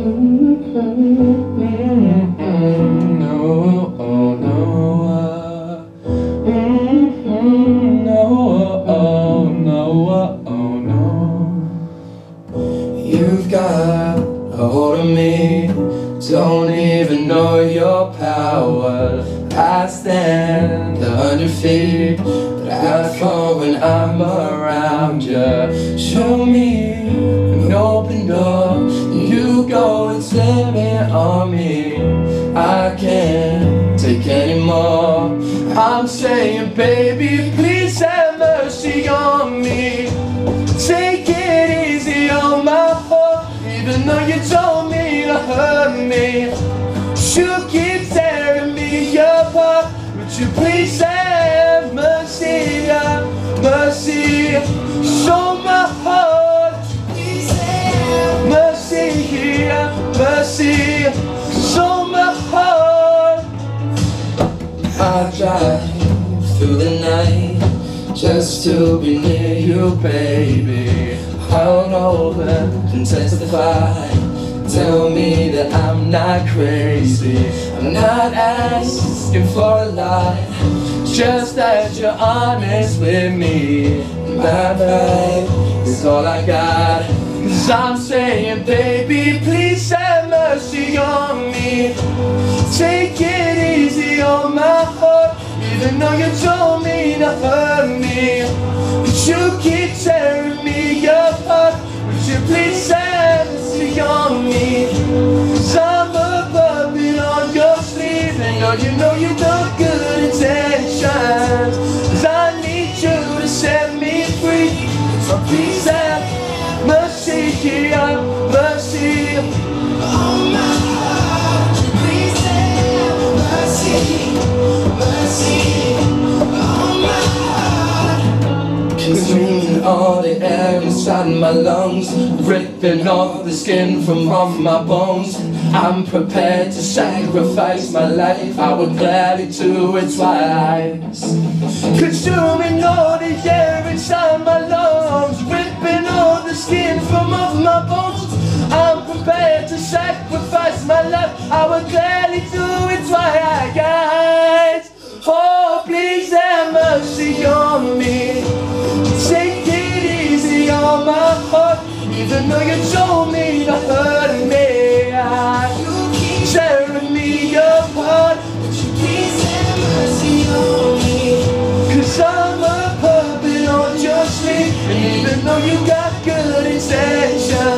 No, oh no, no, oh no, oh no. You've got a hold of me, don't even know your power. I stand under feet, but I fall when I'm around you. Show me an open door, you go and slam it on me. I can't take anymore. I'm saying, baby, please have mercy on me. Take it easy on my heart, even though you told me to hurt me. You keep tearing me apart. Would you please have mercy, mercy, show my heart. Mercy, mercy, show my heart. I drive through the night just to be near you, baby. Hold over and testify. Tell me that I'm not crazy. I'm not asking for a lot, just that you're honest with me. My pride is all I got, 'cause I'm saying, baby, please have mercy on me. Take it easy on my heart, even though you told me to hurt me. But you keep tearing me apart. Would you please have mercy on me? 'Cause I'm a puppet on your sleeve, and you know you got good intentions. 'Cause I need you to set me free. So please have mercy, mercy on my heart. Please have mercy, mercy on my heart. Consuming all the air inside my lungs, ripping off the skin from off my bones. I'm prepared to sacrifice my life, I would gladly do it twice. Consuming all the air inside my lungs, ripping all the skin from off my bones. I'm prepared to sacrifice my life, I would gladly do it twice. Oh, please have mercy on me. Take it easy on my heart, even though you told me to hurt me. You keep tearing me apart. Would you please have mercy on me? 'Cause I'm a puppet on your sleeve, and even though you got good intentions,